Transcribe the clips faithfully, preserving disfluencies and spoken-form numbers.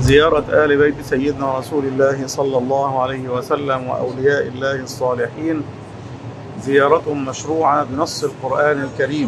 زيارة آل بيت سيدنا رسول الله صلى الله عليه وسلم وأولياء الله الصالحين زيارة مشروعة بنص القرآن الكريم.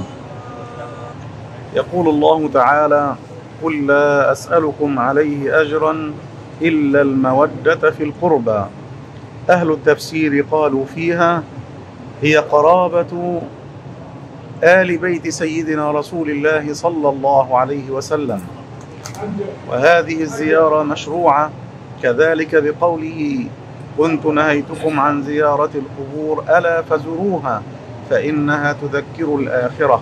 يقول الله تعالى: قل لا أسألكم عليه أجرا إلا المودة في القربى. أهل التفسير قالوا فيها: هي قرابة آل بيت سيدنا رسول الله صلى الله عليه وسلم. وهذه الزيارة مشروعة كذلك بقوله: كنت نهيتكم عن زيارة القبور ألا فزوروها فإنها تذكر الآخرة.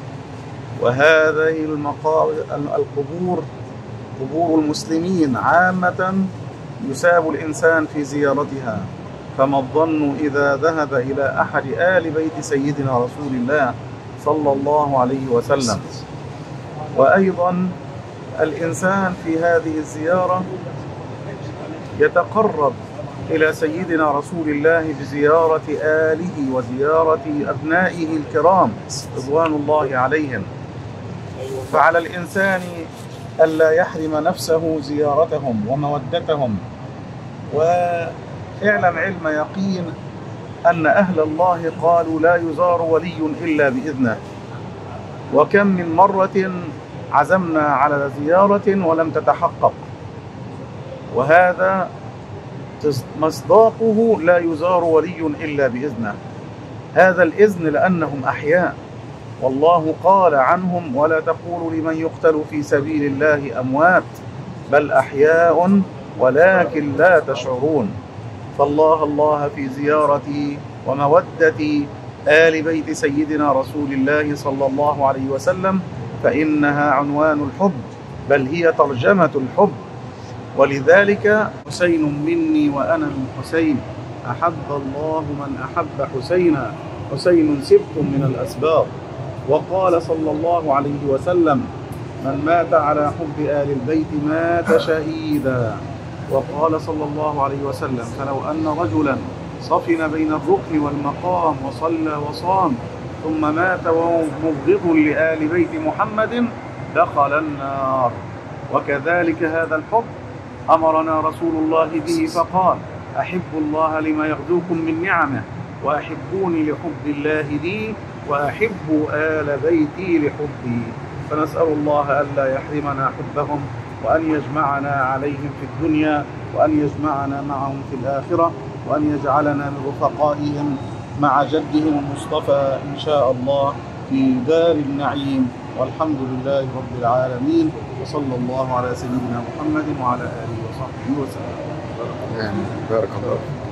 وهذه القبور قبور المسلمين عامة يساب الإنسان في زيارتها، فما الظن إذا ذهب إلى أحد آل بيت سيدنا رسول الله صلى الله عليه وسلم. وأيضا الإنسان في هذه الزيارة يتقرب إلى سيدنا رسول الله بزيارة آله وزيارة أبنائه الكرام رضوان الله عليهم. فعلى الإنسان ألا يحرم نفسه زيارتهم ومودتهم. واعلم علم يقين أن أهل الله قالوا: لا يزار ولي إلا بإذنه. وكم من مرة عزمنا على زيارة ولم تتحقق، وهذا مصداقه لا يزار ولي إلا بإذنه. هذا الإذن لأنهم أحياء، والله قال عنهم: ولا تقولوا لمن يقتل في سبيل الله أموات بل أحياء ولكن لا تشعرون. فالله الله في زيارة ومودة آل بيت سيدنا رسول الله صلى الله عليه وسلم، فإنها عنوان الحب، بل هي ترجمة الحب. ولذلك: حسين مني وأنا من حسين، أحب الله من أحب حسينا، حسين سبط من الأسباط. وقال صلى الله عليه وسلم: من مات على حب آل البيت مات شهيدا. وقال صلى الله عليه وسلم: فلو أن رجلا صفن بين الركن والمقام وصلى وصام ثم مات وهو مبغض لآل بيت محمد دخل النار. وكذلك هذا الحب أمرنا رسول الله به فقال: أحبوا الله لما يغدوكم من نعمه، وأحبوني لحب الله لي، وأحبوا آل بيتي لحبي. فنسأل الله ألا يحرمنا حبهم، وأن يجمعنا عليهم في الدنيا، وأن يجمعنا معهم في الآخرة، وأن يجعلنا من رفقائهم مع جدهم المصطفى إن شاء الله في دار النعيم. والحمد لله رب العالمين، وصلى الله على سيدنا محمد وعلى آله وصحبه وسلم. بارك الله.